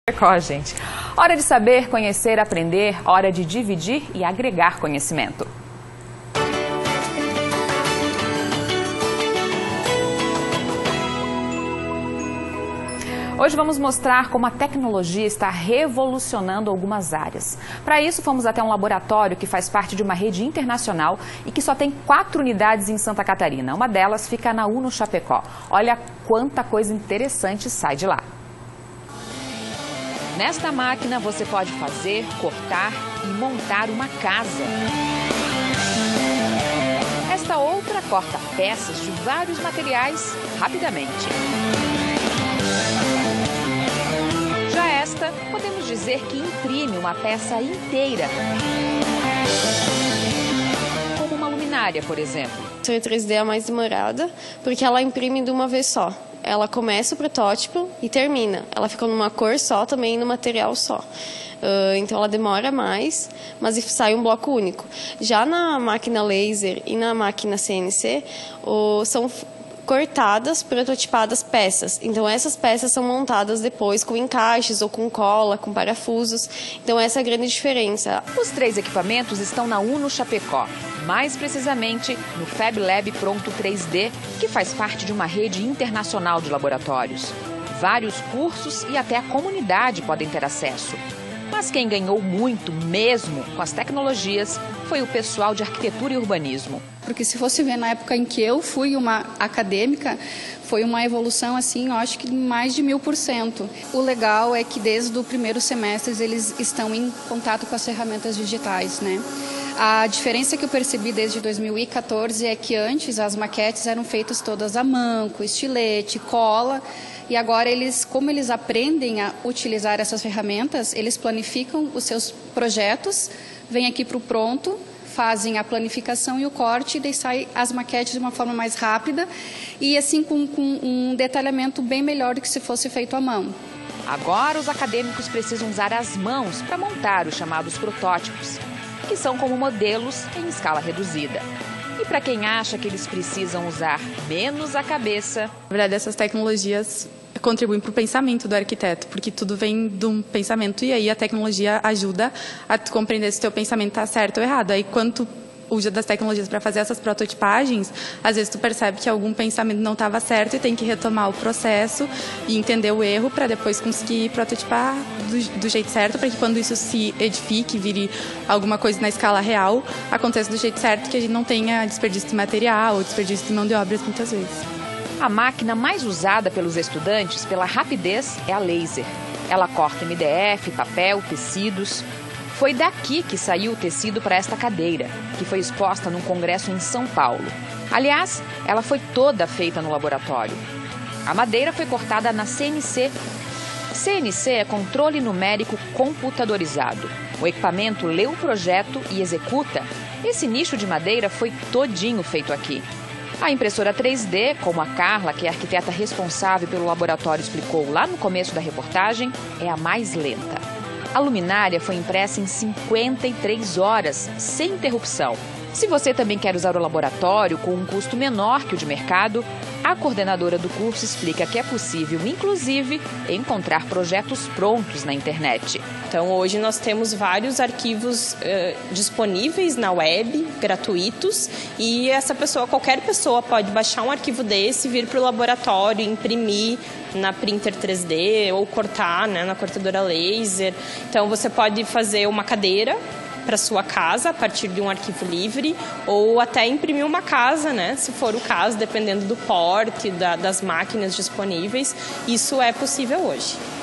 Gente. Hora de saber, conhecer, aprender, hora de dividir e agregar conhecimento. Hoje vamos mostrar como a tecnologia está revolucionando algumas áreas. Para isso, fomos até um laboratório que faz parte de uma rede internacional e que só tem 4 unidades em Santa Catarina. Uma delas fica na UNO Chapecó. Olha quanta coisa interessante sai de lá. Nesta máquina você pode fazer, cortar e montar uma casa. Esta outra corta peças de vários materiais rapidamente. Já esta, podemos dizer que imprime uma peça inteira. Como uma luminária, por exemplo. A 3D é a mais demorada, porque ela imprime de uma vez só. Ela começa o protótipo e termina. Ela fica numa cor só, também no material só. Então ela demora mais, mas sai um bloco único. Já na máquina laser e na máquina CNC, são cortadas, prototipadas peças. Então essas peças são montadas depois com encaixes ou com cola, com parafusos. Então essa é a grande diferença. Os 3 equipamentos estão na UNO Chapecó, mais precisamente no Fab Lab Pronto 3D, que faz parte de uma rede internacional de laboratórios. Vários cursos e até a comunidade podem ter acesso. Mas quem ganhou muito mesmo com as tecnologias foi o pessoal de arquitetura e urbanismo. Porque se fosse ver na época em que eu fui uma acadêmica, foi uma evolução assim, eu acho que mais de 1000%. O legal é que desde o primeiro semestre eles estão em contato com as ferramentas digitais, né? A diferença que eu percebi desde 2014 é que antes as maquetes eram feitas todas à mão, com estilete, cola. E agora, como eles aprendem a utilizar essas ferramentas, eles planificam os seus projetos, vêm aqui para o pronto, fazem a planificação e o corte, e daí saem as maquetes de uma forma mais rápida e assim com um detalhamento bem melhor do que se fosse feito à mão. Agora, os acadêmicos precisam usar as mãos para montar os chamados protótipos, que são como modelos em escala reduzida. E para quem acha que eles precisam usar menos a cabeça... Na verdade, essas tecnologias contribuem para o pensamento do arquiteto, porque tudo vem de um pensamento e aí a tecnologia ajuda a compreender se o teu pensamento está certo ou errado. Aí, quando tu usa das tecnologias para fazer essas prototipagens, às vezes tu percebe que algum pensamento não estava certo e tem que retomar o processo e entender o erro para depois conseguir prototipar do jeito certo, para que quando isso se edifique, vire alguma coisa na escala real, aconteça do jeito certo, que a gente não tenha desperdício de material ou desperdício de mão de obra muitas vezes. A máquina mais usada pelos estudantes pela rapidez é a laser. Ela corta MDF, papel, tecidos. Foi daqui que saiu o tecido para esta cadeira, que foi exposta num congresso em São Paulo. Aliás, ela foi toda feita no laboratório. A madeira foi cortada na CNC. CNC é controle numérico computadorizado. O equipamento lê o projeto e executa. Esse nicho de madeira foi todinho feito aqui. A impressora 3D, como a Carla, que é a arquiteta responsável pelo laboratório, explicou lá no começo da reportagem, é a mais lenta. A luminária foi impressa em 53 horas, sem interrupção. Se você também quer usar o laboratório com um custo menor que o de mercado, a coordenadora do curso explica que é possível, inclusive, encontrar projetos prontos na internet. Então, hoje nós temos vários arquivos disponíveis na web, gratuitos, e qualquer pessoa pode baixar um arquivo desse, vir para o laboratório, imprimir na printer 3D ou cortar, né, na cortadora laser. Então, você pode fazer uma cadeira para sua casa a partir de um arquivo livre, ou até imprimir uma casa, né, se for o caso, dependendo do porte das máquinas disponíveis. Isso é possível hoje.